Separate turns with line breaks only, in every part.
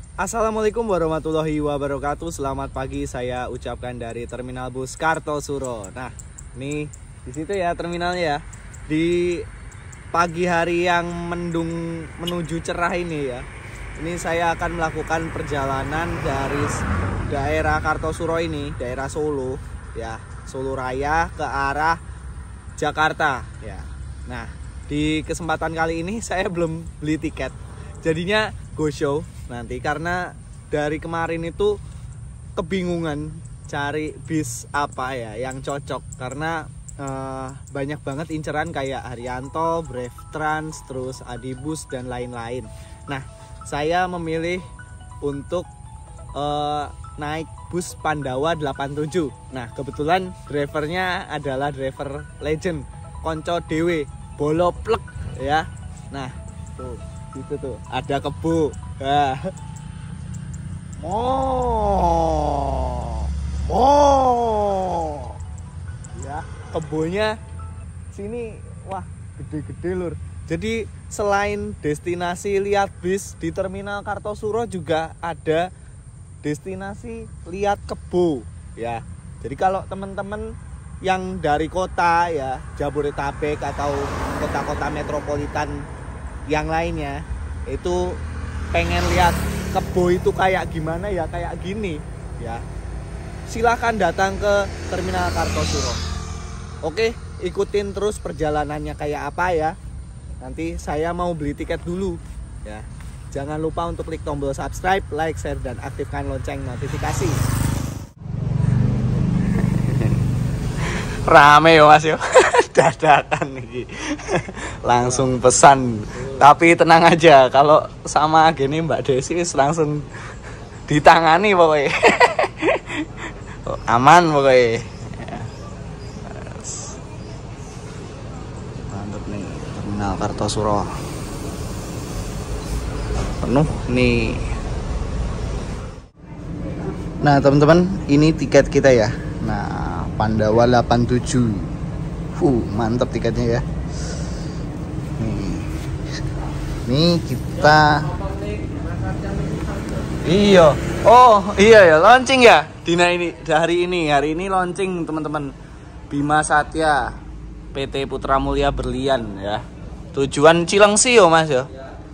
Assalamualaikum warahmatullahi wabarakatuh. Selamat pagi saya ucapkan dari Terminal Bus Kartosuro. Nah, ini di situ ya terminalnya ya. Di pagi hari yang mendung menuju cerah ini ya. Ini saya akan melakukan perjalanan dari daerah Kartosuro ini, daerah Solo ya, Solo Raya ke arah Jakarta ya. Nah, di kesempatan kali ini saya belum beli tiket. Jadinya go show nanti karena dari kemarin itu kebingungan cari bis apa ya yang cocok karena banyak banget inceran kayak Haryanto, Brave Trans, terus Adibus dan lain-lain. Nah, saya memilih untuk naik bus Pandawa 87. Nah, kebetulan drivernya adalah driver legend Konco Dewe Boloplek ya. Nah, tuh itu tuh ada kebo. Ya, kebonya sini wah gede-gede lur. Jadi selain destinasi lihat bis di Terminal Kartosuro juga ada destinasi lihat kebo ya. Jadi kalau teman-teman yang dari kota ya Jabodetabek atau kota-kota metropolitan yang lainnya itu pengen lihat kebo itu kayak gimana ya, kayak gini ya, silahkan datang ke Terminal Kartosuro. Oke, ikutin terus perjalanannya kayak apa ya. Nanti saya mau beli tiket dulu ya. Jangan lupa untuk klik tombol subscribe, like, share, dan aktifkan lonceng notifikasi. Rame yo mas yo. Dadakan nih. Langsung pesan. Tapi tenang aja, kalau sama gini Mbak Desi langsung ditangani pokoknya. Aman pokoknya. Mantap nih Terminal Kartosuro. Penuh nih. Nah teman-teman, ini tiket kita ya. Nah, Pandawa 87. Mantap tiketnya ya. Nih kita. Iya. Oh iya ya, launching ya Dina ini hari ini launching teman-teman. Bima Satya PT Putra Mulia Berlian ya. Tujuan Cilengsi yo mas yo.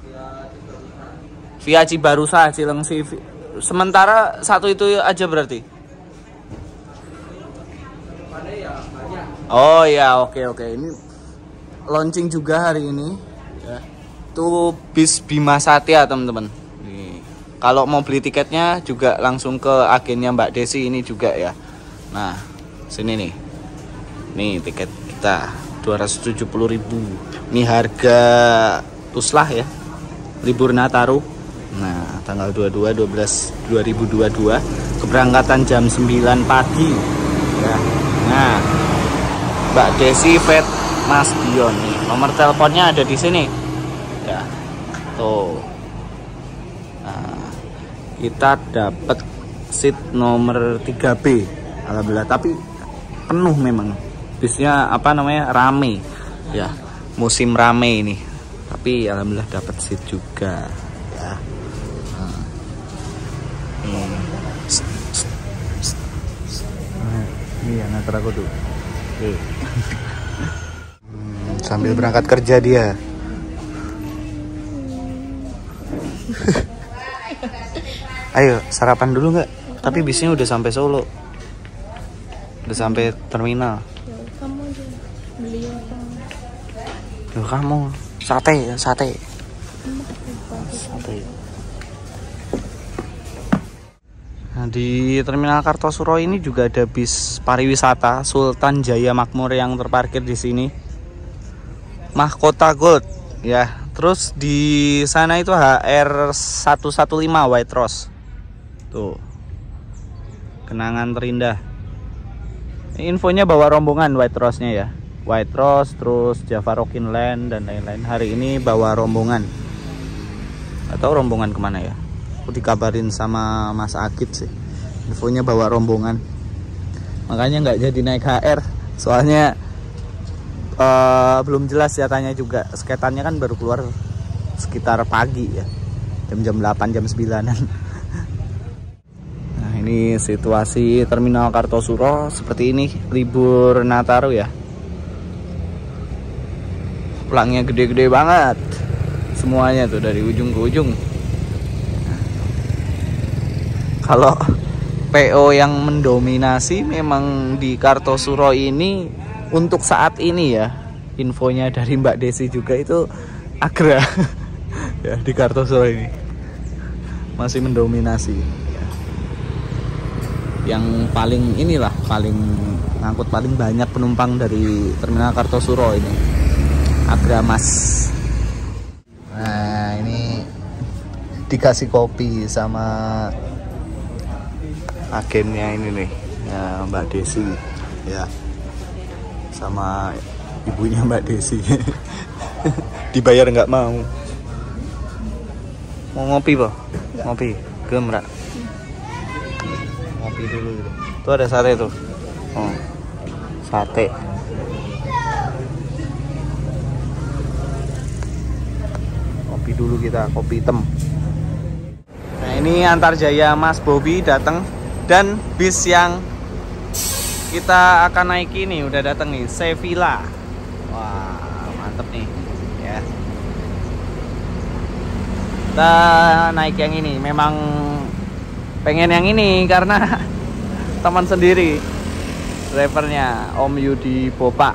Via Cibarusa Cilengsi. Sementara satu itu aja berarti. Oh ya, oke. Ini launching juga hari ini ya. Itu bis Bima Satya teman-teman. Kalau mau beli tiketnya juga langsung ke agennya Mbak Desi ini juga ya. Nah, sini nih. Nih tiket kita 270.000. Ini harga Tuslah ya. Libur Nataru. Nah, tanggal 22/12/2022. Keberangkatan jam 9 pagi. Ya. Nah, Mbak Desi Vet Mas Dion nih. Nomor teleponnya ada di sini. Ya. Tuh. Nah, kita dapat seat nomor 3B. Alhamdulillah, tapi penuh memang. Bisnya rame. Ya, musim rame ini. Tapi alhamdulillah dapat seat juga ya. Ini yang nganter aku tuh. Sambil berangkat kerja dia. Ayo sarapan dulu nggak? Tapi bisnya udah sampai Solo, udah sampai terminal.
Kamu aja beli apa?
Kamu sate. Nah, di Terminal Kartosuro ini juga ada bis pariwisata Sultan Jaya Makmur yang terparkir di sini. Mahkota Gold ya. Terus di sana itu HR 115 White Rose. Tuh. Kenangan terindah. Infonya bawa rombongan White Rose-nya ya. White Rose, terus Java Rockin Land dan lain-lain. Hari ini bawa rombongan. Atau rombongan kemana ya? Aku dikabarin sama Mas Agit sih, infonya bawa rombongan, makanya nggak jadi naik HR soalnya belum jelas ya, tanya juga skatannya kan baru keluar sekitar pagi ya. jam 8, jam 9-an. Nah, ini situasi Terminal Kartosuro seperti ini, libur Nataru ya. Pelangnya gede-gede banget semuanya tuh dari ujung ke ujung. Kalau PO yang mendominasi memang di Kartosuro ini untuk saat ini ya, infonya dari Mbak Desi juga itu Agra ya, di Kartosuro ini masih mendominasi ya. Yang paling inilah, paling ngangkut paling banyak penumpang dari Terminal Kartosuro ini Agra Mas. Nah, ini dikasih kopi sama agennya ini nih ya, Mbak Desi ya, sama ibunya Mbak Desi. Dibayar nggak mau ngopi po, ngopi gemrak, ngopi dulu gitu. Tuh ada sate tuh, oh, sate. Kopi dulu kita, kopi hitam. Nah, ini Antarjaya Mas Bobi datang, dan bis yang kita akan naiki nih udah datang nih, Sevilla. Wah, mantep nih ya. Kita naik yang ini, memang pengen yang ini karena teman sendiri drivernya, Om Yudi Bopak.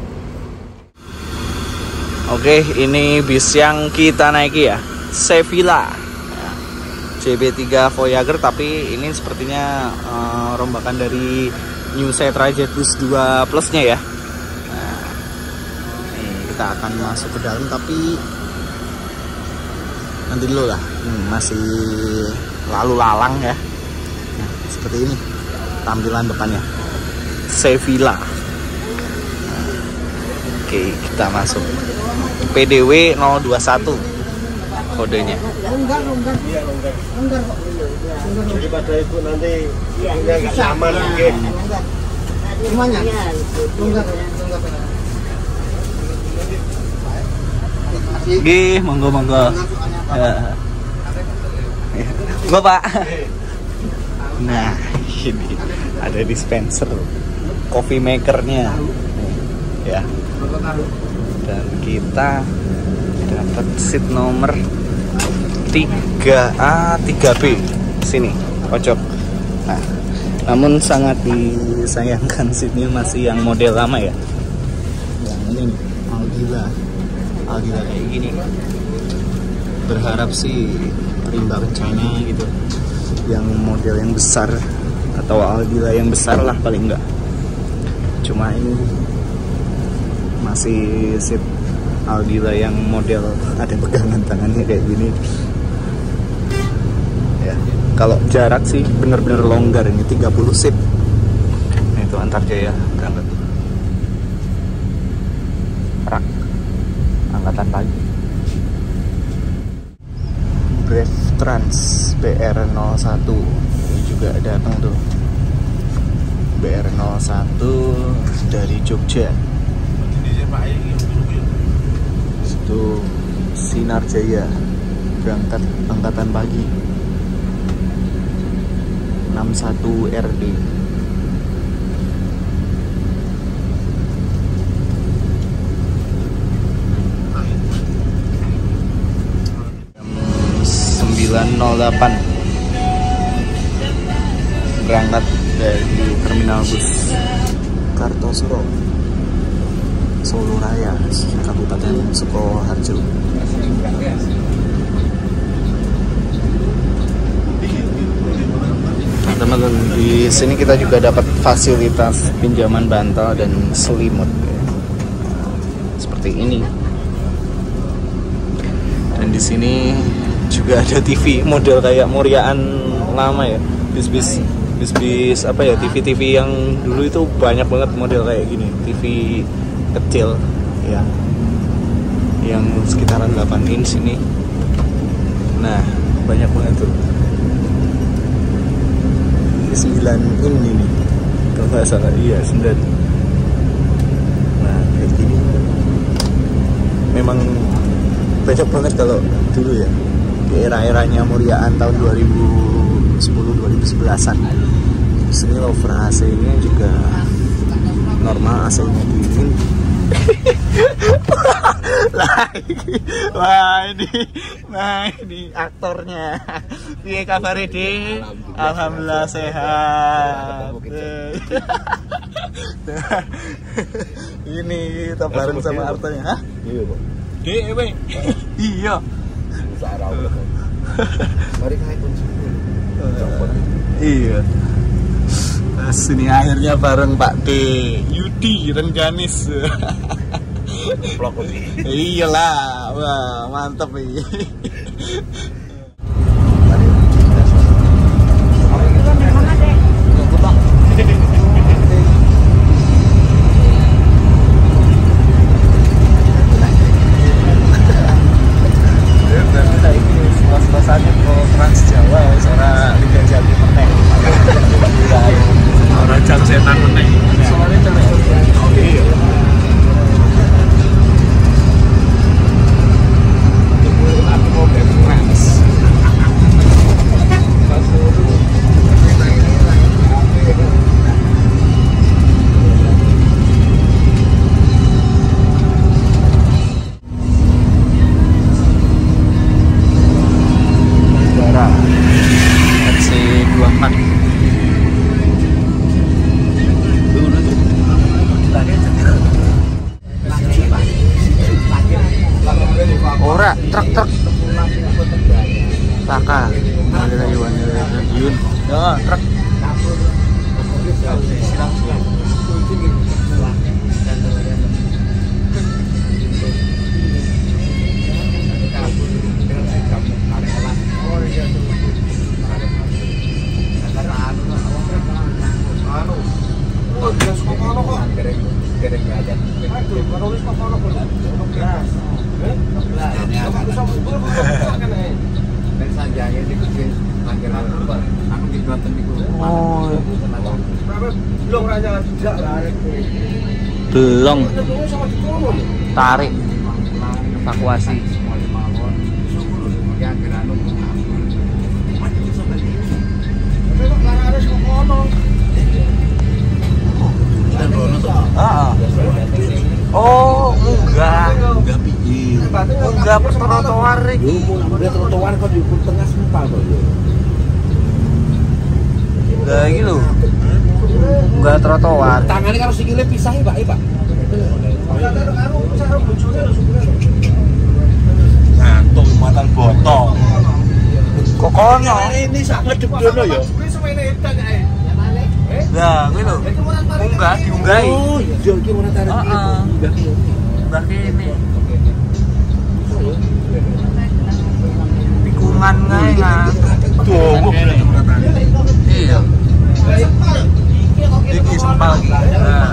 Oke, ini bis yang kita naiki ya, Sevilla JB3 Voyager, tapi ini sepertinya rombakan dari New Setra Jetbus 2 Plusnya ya. Nah, ini kita akan masuk ke dalam, tapi nanti dulu lah, masih lalu lalang ya. Nah, seperti ini tampilan depannya Sevilla. Nah, oke, kita masuk. PDW 021 kodenya.
Daripada itu nanti nggak nyaman mungkin.
Semuanya.
Gih, monggo. Ya. Monggo, Pak. Nah, ini ada dispenser coffee makernya ya. Dan kita dapat seat nomor 3A 3B sini pojok. Nah, namun sangat disayangkan seatnya masih yang model lama ya, yang ini Aldila kayak gini. Berharap sih rimba kencangnya gitu yang model yang besar, atau Aldila yang besar lah paling enggak. Cuma ini masih seat Aldila yang model ada pegangan tangannya kayak gini ya. Kalau jarak sih bener-bener longgar, ini 30 seat. Nah, itu Antarjaya berangkat rak angkatan pagi. Brave Trans BR01 ini juga datang tuh, BR01 dari Jogja. Itu Sinar Jaya berangkat angkatan pagi 61 RD. Jam 9.08 berangkat dari Terminal Bus Kartosuro Solo Raya, Kabupaten Sukoharjo. Nah, teman-teman, di sini kita juga dapat fasilitas pinjaman bantal dan selimut ya. Seperti ini. Dan di sini juga ada TV model kayak Muriaan lama ya. Bis apa ya, TV yang dulu itu banyak banget model kayak gini, TV kecil ya, yang sekitaran 8 inch ini. Nah, banyak banget tuh. 9 in ini kalau nggak salah, iya 9. Nah, kayak gini memang banyak banget kalau dulu ya. di era-eranya Muriaan tahun 2010-2011an. Sini lover AC-nya juga normal, AC-nya dingin. Nah ini aktornya. Piye kabar Dek? Alhamdulillah sehat. Ini kita bareng sama artanya. Hah?
Iya, Pak.
Dek, iya.
Mari kae kunci.
Iya. Nah, sini akhirnya bareng Pak D Yudi Rengganis. Iyalah, wah mantep ini. Suasananya kalau Trans Jawa, seorang Liga Jati meneng. Orang jam setan meneng. Soalnya celek. Oke. Ora, truk. Taka. Ada Yuan. Ya, truk. Belum tarik evakuasi. Oh, enggak trotoar iki.
Trotoar kok di tengah sempat kok.
Enggak iki lho. Enggak trotoar.
Tangane karo sikile pisah ya, Pak. Ngantuk matan botol.
Kok kono?
Ini sak ngedep dono ya.
Lah, kuwi lho. Munggah diunggahi.
Oh, iya iki ora tarik. Heeh.
Munggah kene. Tikungan kae
Dowo.
Iya. Iki sempal iki. Nah.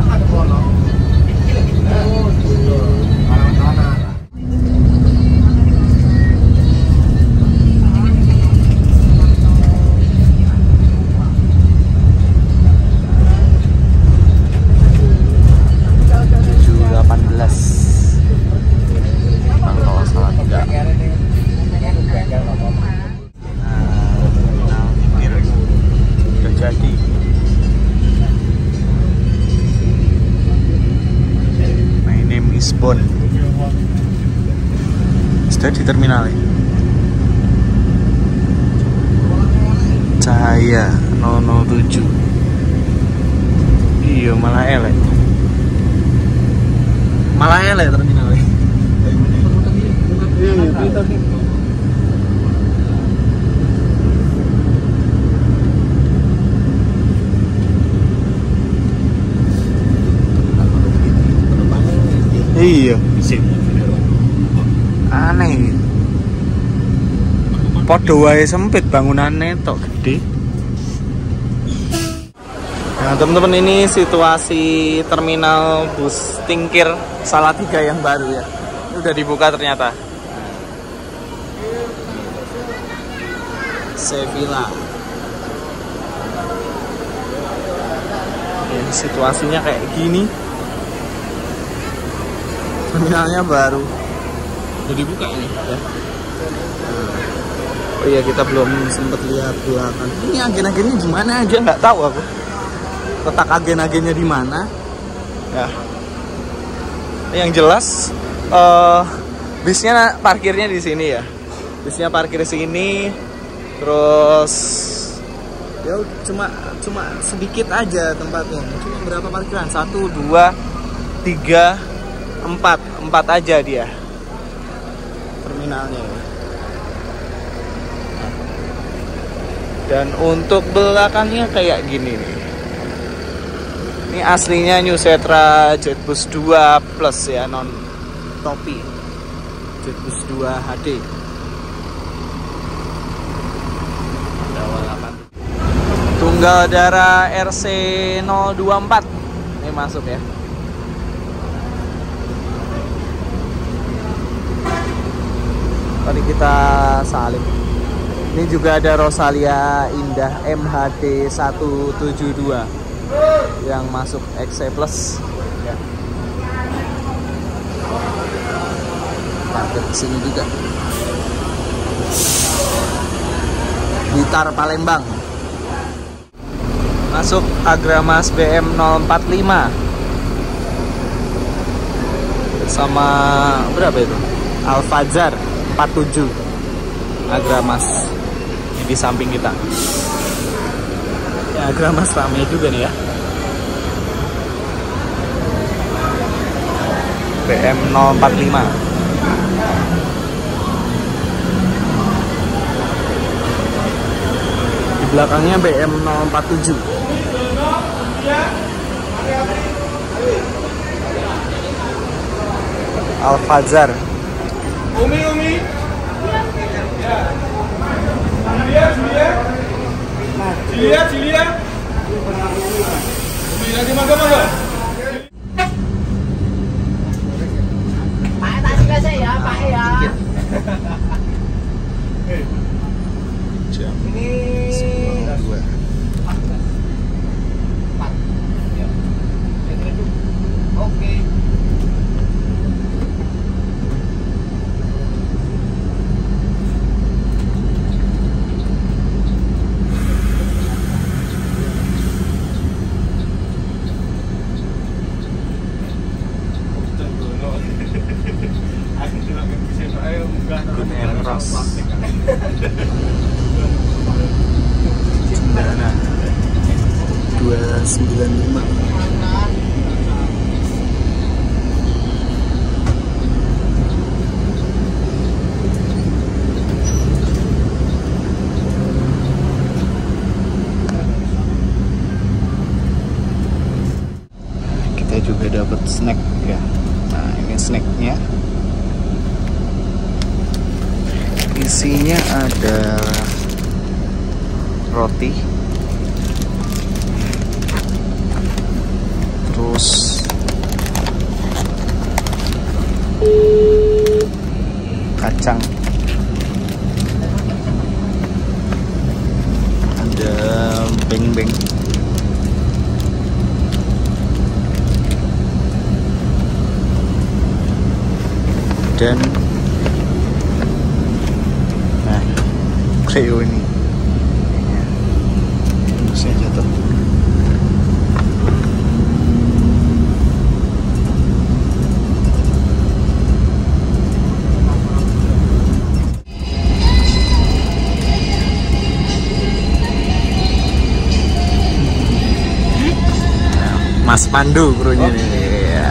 Bond sudah di terminal ya. Cahaya 007. Iya malah elek terminal ya. Iya, aneh. Podo wae sempit bangunannya tok gede. Nah teman-teman, ini situasi terminal bus Tingkir Salatiga yang baru ya. Ini udah dibuka ternyata. Sevilla. Ini situasinya kayak gini. Terminalnya baru. Udah dibuka ini ya. Oh iya, kita belum sempet lihat belakang. Ini agen-agennya di mana aja nggak tahu aku. Letak agen-agennya di mana? Ya. Yang jelas bisnya parkirnya di sini ya. Bisnya parkir di sini. Terus ya cuma sedikit aja tempatnya. Cuma berapa parkiran? 1, 2, 3, 4 aja dia terminalnya. Dan untuk belakangnya kayak gini nih. Ini aslinya New Setra Jetbus 2 Plus ya, non topi. Jetbus 2 HD. Tunggal darah RC 024. Ini masuk ya. Tadi kita salib. Ini juga ada Rosalia Indah MHD 172 yang masuk XC Plus ya. Parkir sini juga. Blitar Palembang. Masuk Agramas BM 045 sama berapa itu? Alfazar 47 Agramas di samping kita. Ya, Agramas ramai juga nih ya. BM 045. Di belakangnya BM 047. Alfazar.
Umi. Julia. Umi lagi makan.
Pak tak selesai ya, Pak ya.
Jam
Ini
9.02.
oke.
Gun and Ross. Cendana 295. Kita juga dapat snack ya. Nah, ini snacknya. Isinya ada roti, terus kacang, ada beng-beng, dan Cleo ini saya jatuh. Mas Pandu krunya nih. Ya.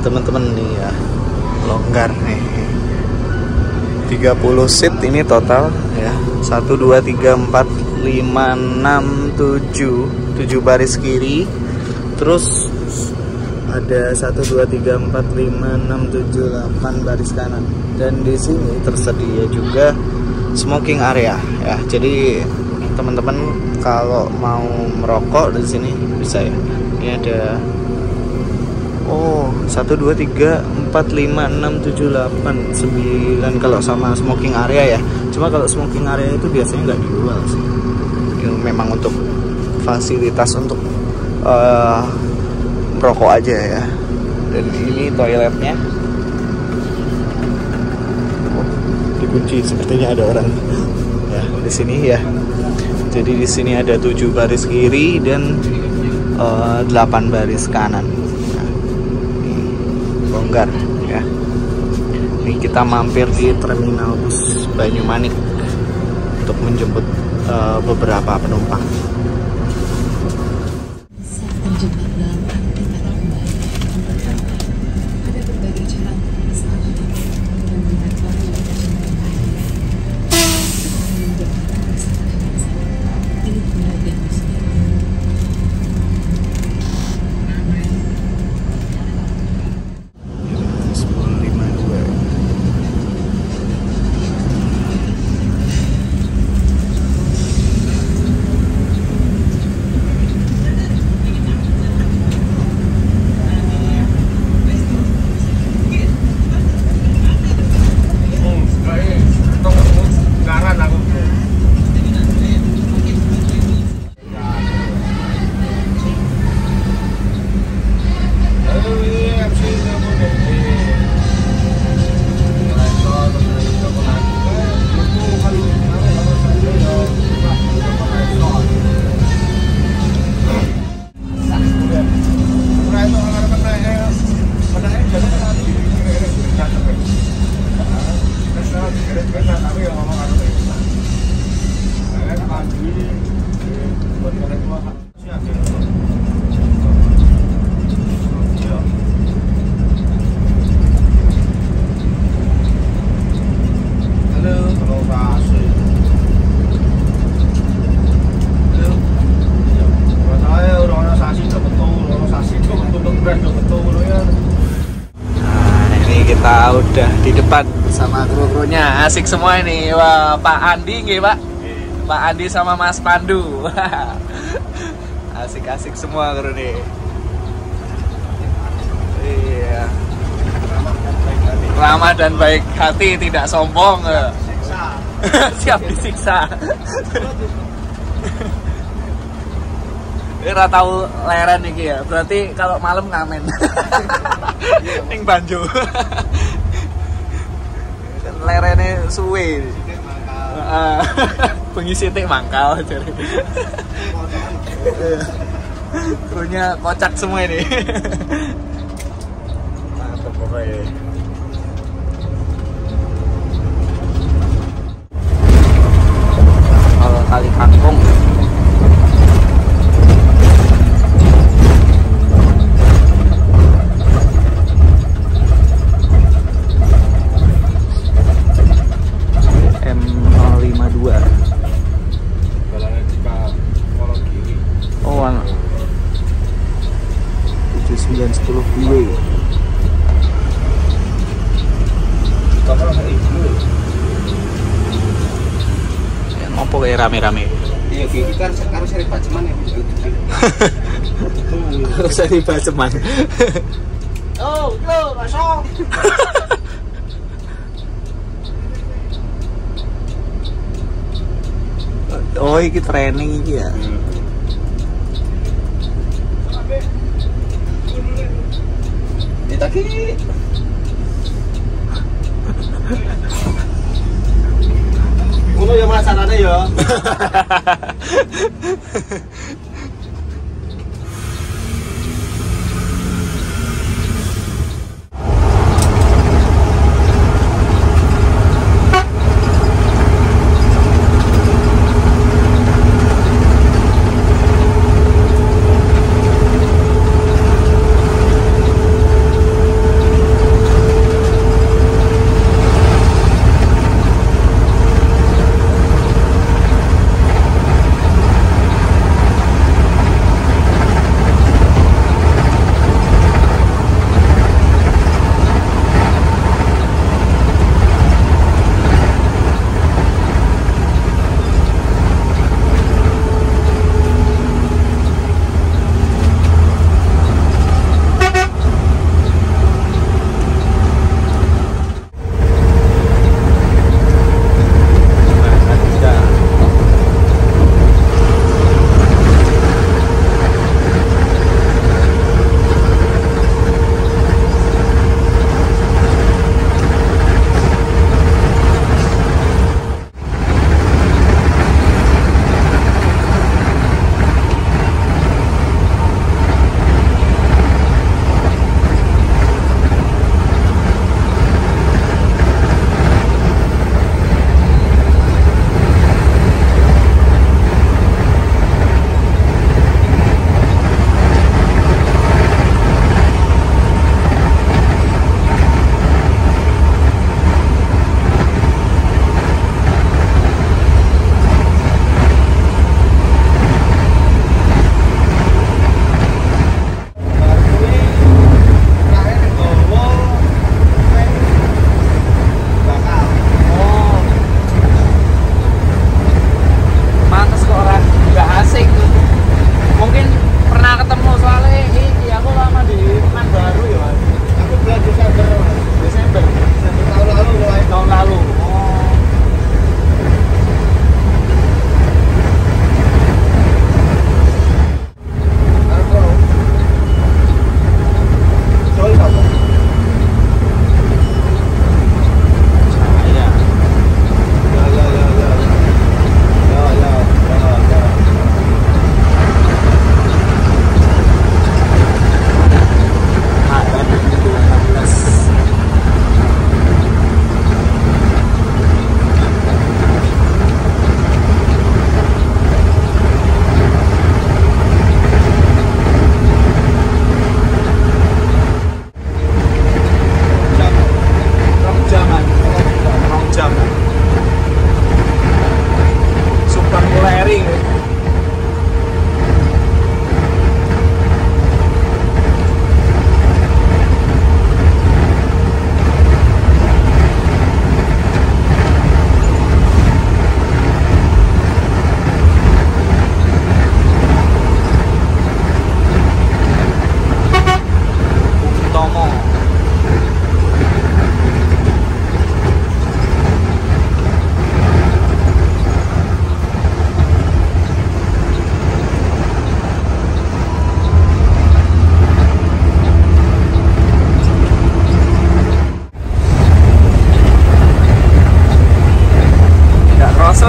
teman-teman nih ya, longgar nih. 30 seat ini total ya. 1 2 3 4 5 6 7 baris kiri. Terus ada 1 2 3 4 5 6 7 8 baris kanan. Dan di sini tersedia juga smoking area ya. Jadi teman-teman kalau mau merokok di sini bisa ya. Ini ada 1 2 3 4 5 6 7 8 9 kalau sama smoking area ya. Cuma kalau smoking area itu biasanya nggak dijual sih. Memang untuk fasilitas untuk merokok aja ya. Dan ini toiletnya dikunci, sepertinya ada orang ya di sini ya. Jadi di sini ada 7 baris kiri dan 8 baris kanan. Longgar ya. Ini kita mampir di terminal bus Banyumanik untuk menjemput beberapa penumpang. Kita udah di depan sama kru-krunya, asik semua ini. Wah, Pak Andi nggih, Pak. Pak Andi sama Mas Pandu. Asik-asik semua kru nih. Iya. Ramah dan baik hati, tidak sombong. Siap disiksa. Ini tahu leren iki ya. Berarti kalau malam ngamen. Ning Banjo. Lerene suwe. Bengi sithik mangkal jare. Krunya kocak semua ini. Mantap pokoknya. Kalau kali kangkung rame-rame.
Iya, iki kan sekarang seri baceman ya.
Harus seri baceman.
Oh, yo, kosong.
Oh, iki training iki ya.
Ditaki. Ngono ya masalahnya ya.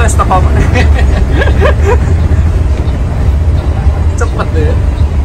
stok apa? Cepet deh.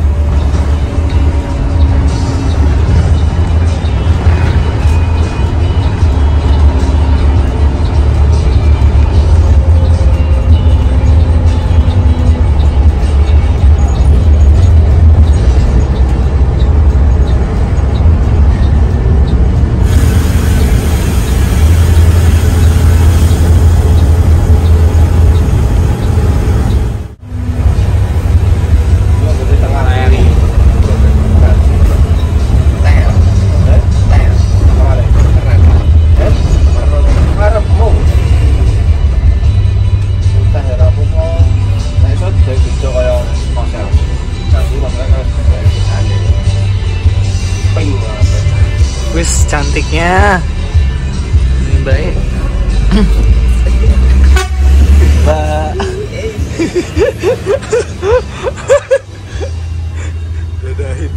Wis cantiknya ini baik. Mbak. Dadahin.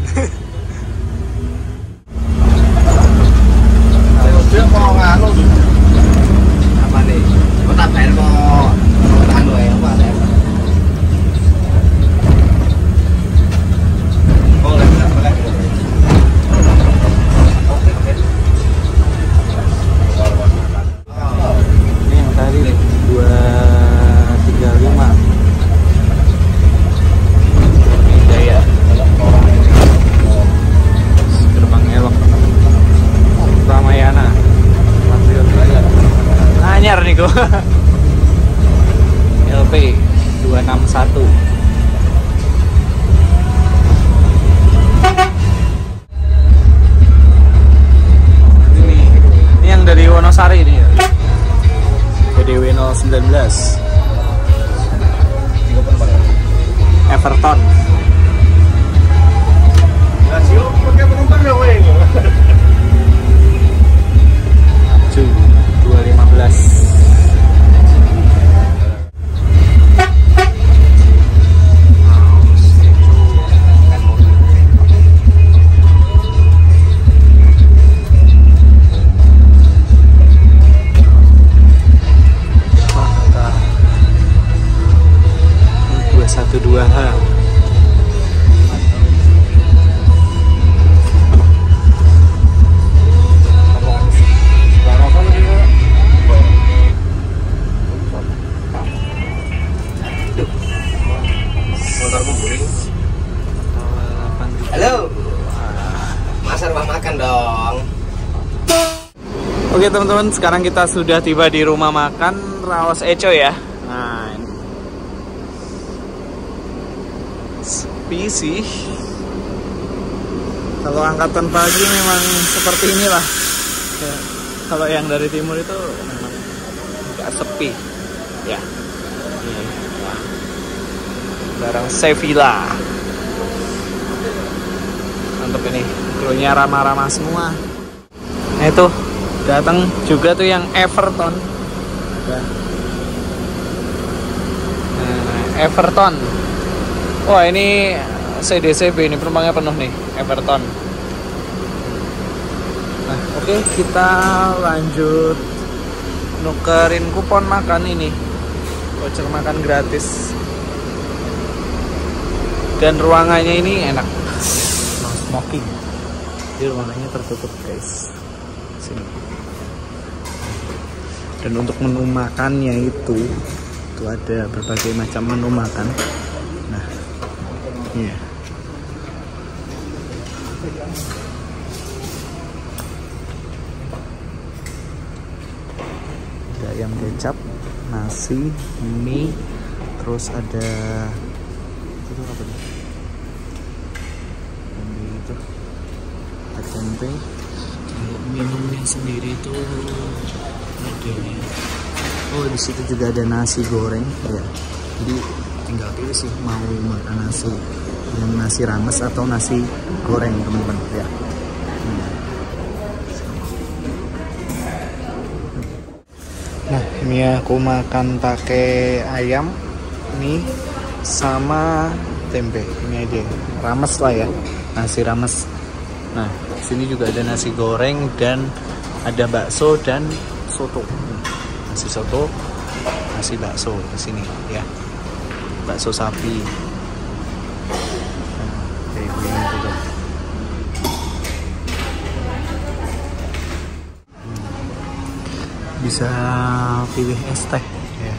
Dia mau nganu apa nih? Kota bayar kok anu ya Pak. Oh, boleh.
Ini yang tadi 235. Jaya. Gerbang elok. Ramayana. Anyar nih kok. LP 261. Ini yang dari Wonosari ini ya. PDW 019. Everton.
Rasio pakai penumpang ya weh.
215. Mantap. 212H.
Halo. Mas rumah makan dong.
Oke teman-teman, sekarang kita sudah tiba di rumah makan Raos Eco ya. Nah, ini. Sepi sih. Kalau angkatan pagi memang seperti inilah. Ya, kalau yang dari timur itu memang agak sepi. Ya. Ini. Nah. Barang Sevilla. Mantap ini, krunya ramah-ramah semua. Nah itu datang juga tuh yang Everton. Nah, Everton. Wah ini CDCB ini penumpangnya penuh nih Everton. Nah oke, kita lanjut nukerin kupon makan ini, voucher makan gratis. Dan ruangannya ini enak. Smoking. Jadi ruangannya tertutup guys. Sini. Dan untuk menu makannya itu ada berbagai macam menu makan. Nah, iya. Ada ayam kecap, nasi, mie, terus ada itu apa nih? Itu ada tempe. Minumnya sendiri itu ada. Oh di situ juga ada nasi goreng ya. Jadi tinggal pilih sih mau makan nasi yang nasi rames atau nasi goreng teman-teman ya. Nah ini aku makan pakai ayam, mie sama tempe. Ini aja rames lah ya, nasi rames. Nah sini juga ada nasi goreng dan ada bakso dan soto. Nasi soto nasi bakso di sini ya, bakso sapi. Kayak begini tuh. Bisa pilih es teh ya.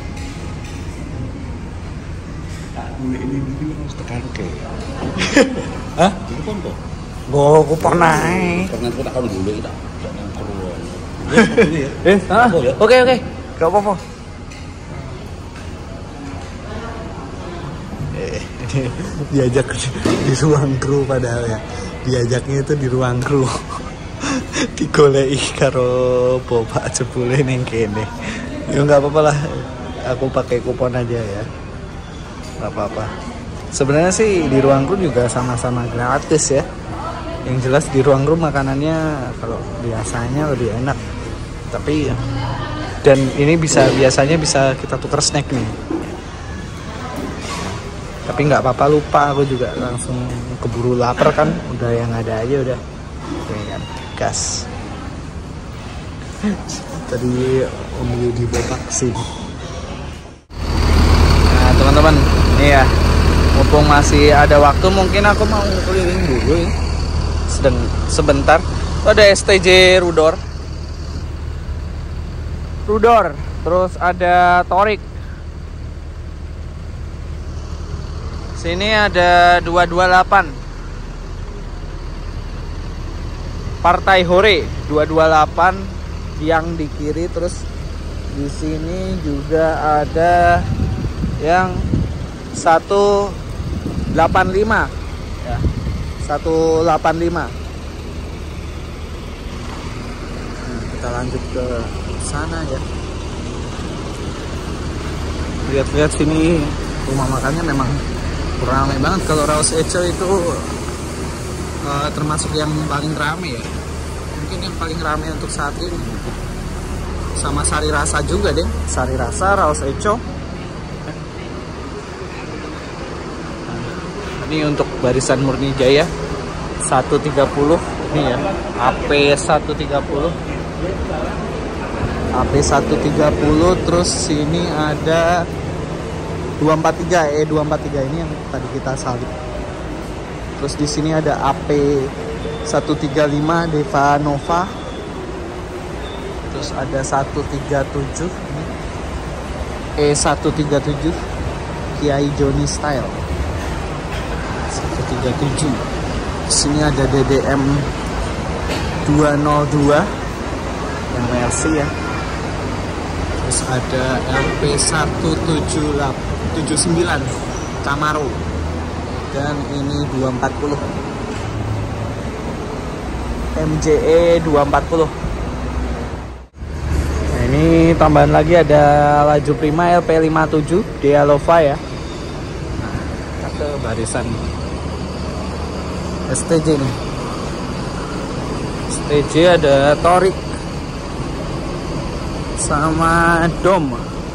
Tekan ke.
Hah?
Itu pun kok.
Aku pernah.
Pernah aku tak dulu kita.
Oke, gak apa-apa. Diajak di ruang kru padahal ya. Diajaknya itu di ruang kru. Digoleki karo bapak jebule ning kene. Ya nggak apa-apa lah. Aku pakai kupon aja ya. Nggak apa-apa. Sebenarnya sih di ruang kru juga sama-sama gratis ya. Yang jelas di ruang kru makanannya kalau biasanya lebih enak. Tapi dan ini biasanya bisa kita tukar snack nih. Tapi nggak apa-apa, lupa aku juga langsung keburu lapar kan. Udah yang ada aja udah. Oke kan. Gas. Tadi Om Yudi botak sih. Nah teman-teman, ini ya, mumpung masih ada waktu mungkin aku mau keliling dulu ya. Sebentar. Itu ada STJ Rudor, terus ada Torik. Sini ada 228. Partai Hore 228 yang di kiri, terus di sini juga ada yang 185 ya, 185. Nah, kita lanjut ke sana ya. Lihat-lihat sini rumah makannya memang ramai banget. Kalau Raos Echo itu termasuk yang paling rame ya, mungkin yang paling rame untuk saat ini. Sama Sari Rasa juga deh, Sari Rasa, Raos Echo. Ini untuk barisan Murni Jaya 130 ini ya, AP 130, AP 130. Terus sini ada 243, 243 ini yang tadi kita salib. Terus di sini ada AP 135 Deva Nova. Terus ada 137 E137 Kiai Joni Style 137. Di sini ada DDM 202 yang Mercy ya. Terus ada LP 179 Camaro. Dan ini 240 MJE 240. Nah, ini tambahan lagi ada laju prima LP57 Dialova ya. Nah, ke barisan STJ nih. STJ ada Torik sama Dom.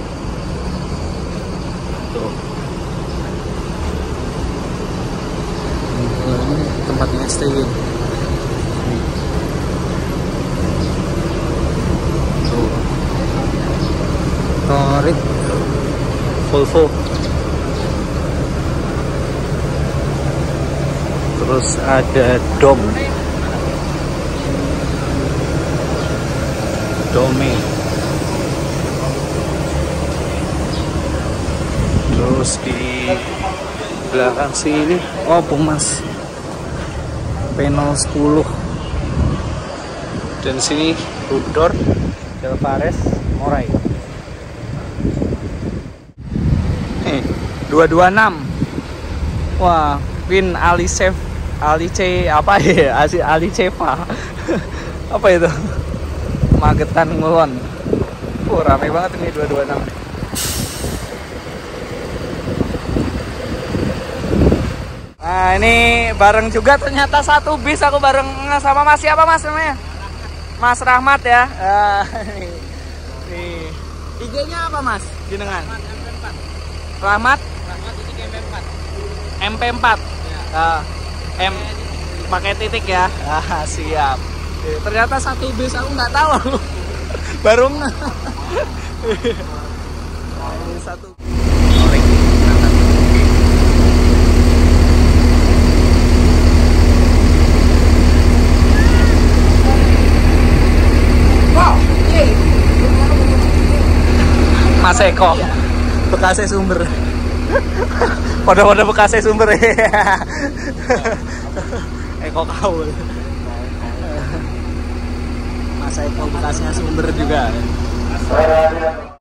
Tuh. Ini tempatnya STJ. Tuh. Torik Volvo. Terus ada Dome. Terus di belakang sini Pumas Panel 10. Dan sini Rudor Delvares Moray. 226. Wah, Win Alice apa ya? Aliceva. Apa itu? Magetan Ngulon. Rame banget ini 226. Nah, ini bareng juga ternyata satu bis aku bareng sama Mas siapa Mas namanya? Mas Rahmat ya. Nih. IG-nya apa Mas? Jenengan. Rahmat MP4. M pakai titik ya. Siap. Ternyata satu bis aku nggak tahu. Baru Ini satu. Mas Eko, bekasnya sumber. Pada bekasnya sumber ya. Eko Kaul. Mas Eko bekasnya sumber juga.